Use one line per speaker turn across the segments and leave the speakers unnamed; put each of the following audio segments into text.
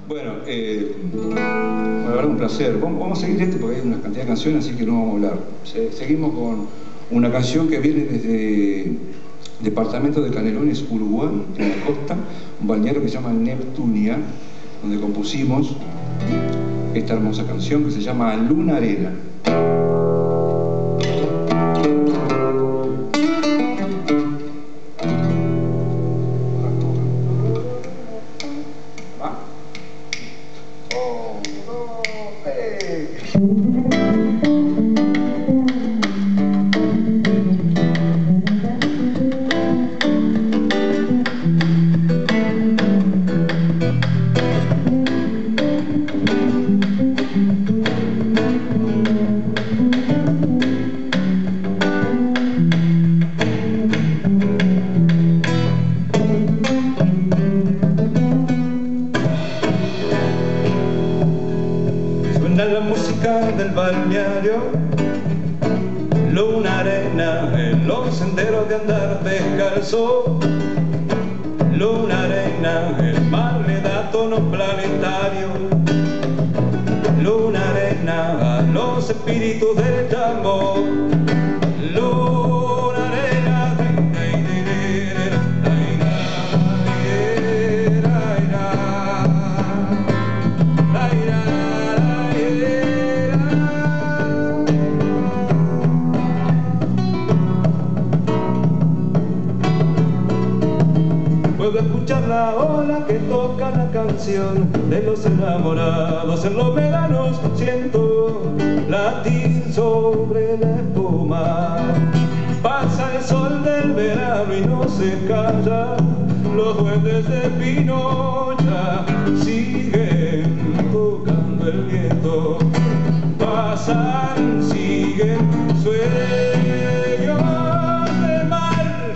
Bueno, la verdad un placer. Vamos a seguir esto porque hay una cantidad de canciones, así que no vamos a hablar. Seguimos con una canción que viene desde departamento de Canelones, Uruguay, en la costa, un balneario que se llama Neptunia, donde compusimos esta hermosa canción que se llama Luna Arena.
Suena la música del balneario, luna arena en los senderos de andar descalzo. Luna arena, el mar le da tono planetario. Luna arena a los espíritus del tambor. Luna arena, puedo escuchar la ola que toca la canción de los enamorados. En los veranos siento latir sobre la espuma. Pasa el sol del verano y no se calla. Los duendes de Pinocha siguen tocando el viento. Pasan, siguen sueños de mar.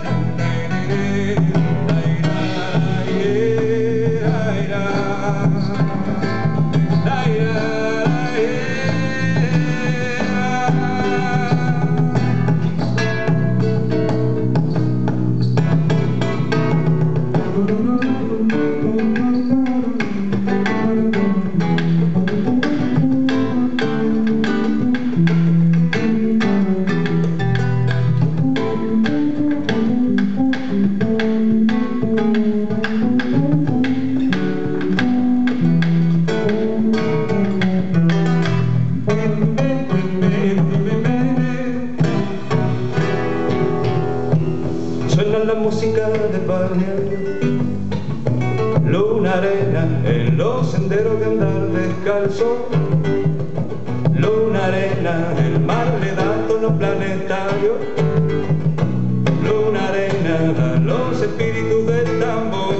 Suena la música del balneario, luna arena en los senderos de andar descalzo. Luna arena, el mar le da tono planetario. Luna arena a los espíritus del tambor.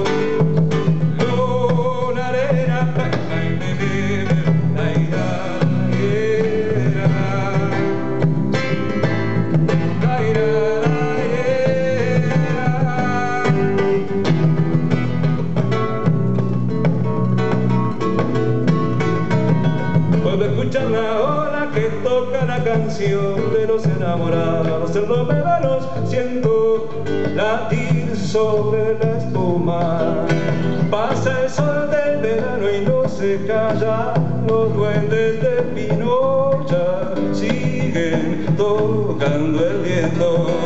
Luna arena, puedo escuchar la ola que toca la canción de los enamorados. En los veranos siento latir sobre la espuma. Pasa el sol del verano y no se calla. Los duendes de Pinocha siguen tocando el viento.